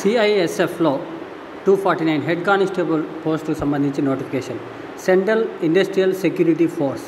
సిఐఎస్ఎఫ్లో 249 head constable పోస్టుకు సంబంధించి notification. Central industrial security force.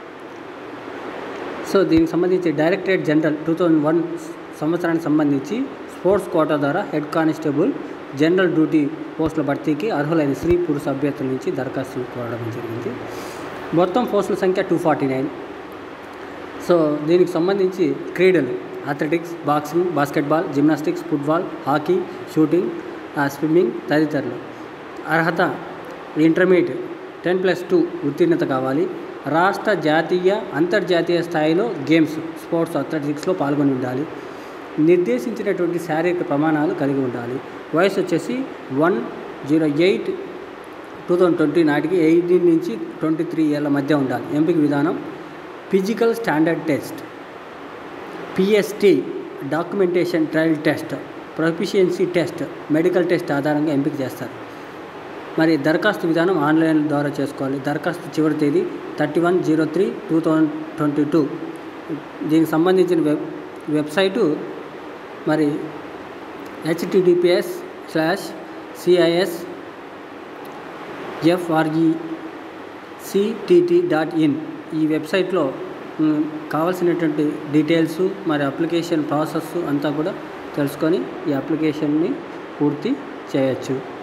So దీనికి సంబంధించి డైరెక్టరేట్ జనరల్ 2001 సంవత్సరానికి సంబంధించి స్పోర్ట్స్ కోటా ద్వారా హెడ్ కానిస్టేబుల్ జనరల్ డ్యూటీ పోస్టుల భర్తీకి అర్హులైన స్త్రీ పురుష అభ్యర్థుల నుంచి దరఖాస్తులు కోరడం జరిగింది. మొత్తం పోస్టుల సంఖ్య 249. సో దీనికి సంబంధించి క్రీడలు athletics, boxing, basketball, gymnastics, football, hockey, shooting, swimming తదితరులు. అర్హత ఇంటర్మీడియట్ 10+2 ఉత్తీర్ణత కావాలి. రాష్ట్ర, జాతీయ, అంతర్జాతీయ స్థాయిలో గేమ్స్, స్పోర్ట్స్, అథ్లెటిక్స్లో పాల్గొని ఉండాలి. నిర్దేశించినటువంటి శారీరక ప్రమాణాలు కలిగి ఉండాలి. వయసు వచ్చేసి 1/08/2020 నాటికి 18 నుంచి 23 ఏళ్ల మధ్య ఉండాలి. ఎంపిక విధానం physical standard test, PST, documentation trial test, proficiency test, medical test ఆధారంగా ఎంపిక చేస్తారు. మరి దరఖాస్తు విధానం ఆన్లైన్ ద్వారా చేసుకోవాలి. దరఖాస్తు చివరి తేదీ 31/03/2022. దీనికి సంబంధించిన వెబ్సైటు మరి https://CISFRECTT.in ఈ వెబ్సైట్లో కావాల్సినటువంటి డీటెయిల్స్ మరి అప్లికేషన్ ప్రాసెస్ అంతా కూడా తెలుసుకొని ఈ అప్లికేషన్ని పూర్తి చేయొచ్చు.